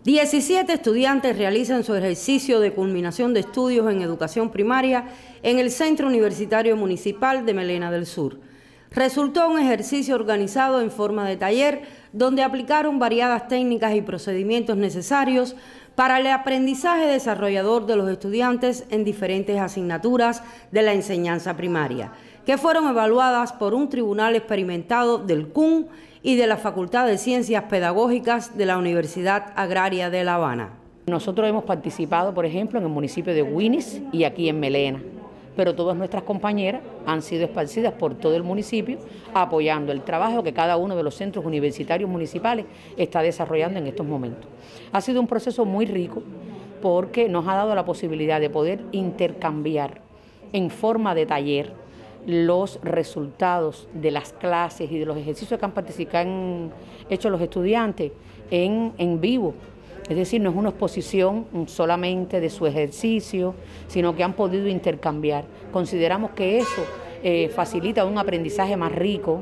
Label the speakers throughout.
Speaker 1: 17 estudiantes realizan su ejercicio de culminación de estudios en educación primaria en el Centro Universitario Municipal de Melena del Sur. Resultó un ejercicio organizado en forma de taller, donde aplicaron variadas técnicas y procedimientos necesarios para el aprendizaje desarrollador de los estudiantes en diferentes asignaturas de la enseñanza primaria, que fueron evaluadas por un tribunal experimentado del CUN y de la Facultad de Ciencias Pedagógicas de la Universidad Agraria de La Habana.
Speaker 2: Nosotros hemos participado, por ejemplo, en el municipio de Guinis y aquí en Melena, pero todas nuestras compañeras han sido esparcidas por todo el municipio apoyando el trabajo que cada uno de los centros universitarios municipales está desarrollando en estos momentos. Ha sido un proceso muy rico porque nos ha dado la posibilidad de poder intercambiar en forma de taller los resultados de las clases y de los ejercicios que han hecho los estudiantes en vivo. Es decir, no es una exposición solamente de su ejercicio, sino que han podido intercambiar. Consideramos que eso facilita un aprendizaje más rico,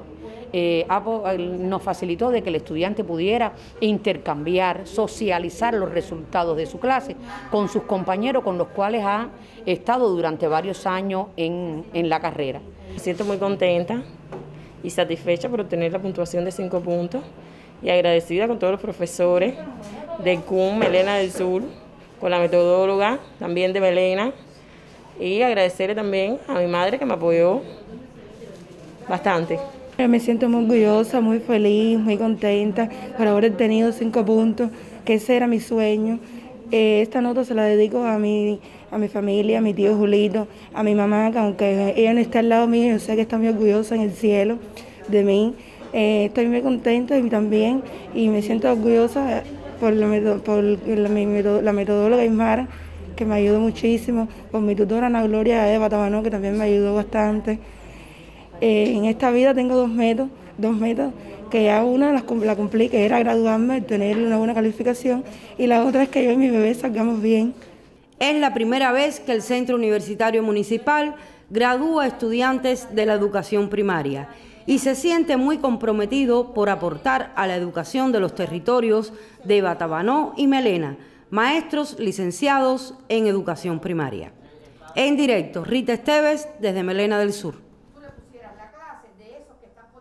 Speaker 2: nos facilitó de que el estudiante pudiera intercambiar, socializar los resultados de su clase con sus compañeros con los cuales ha estado durante varios años en la carrera.
Speaker 3: Me siento muy contenta y satisfecha por obtener la puntuación de 5 puntos y agradecida con todos los profesores del CUN Melena del Sur, con la metodóloga también de Melena, y agradecerle también a mi madre que me apoyó bastante.
Speaker 4: Me siento muy orgullosa, muy feliz, muy contenta por haber obtenido 5 puntos, que ese era mi sueño. Esta nota se la dedico a mi familia, a mi tío Julito, a mi mamá, que aunque ella no está al lado mío, yo sé que está muy orgullosa en el cielo de mí. Estoy muy contenta y me siento orgullosa por la metodóloga Ismara, que me ayudó muchísimo, por mi tutora Ana Gloria de Batabanó, que también me ayudó bastante. En esta vida tengo dos metas, que ya una la cumplí, que era graduarme, tener una buena calificación, y la otra es que yo y mi bebé salgamos bien.
Speaker 1: Es la primera vez que el Centro Universitario Municipal gradúa estudiantes de la educación primaria y se siente muy comprometido por aportar a la educación de los territorios de Batabanó y Melena, maestros licenciados en educación primaria. En directo, Rita Esteves, desde Melena del Sur.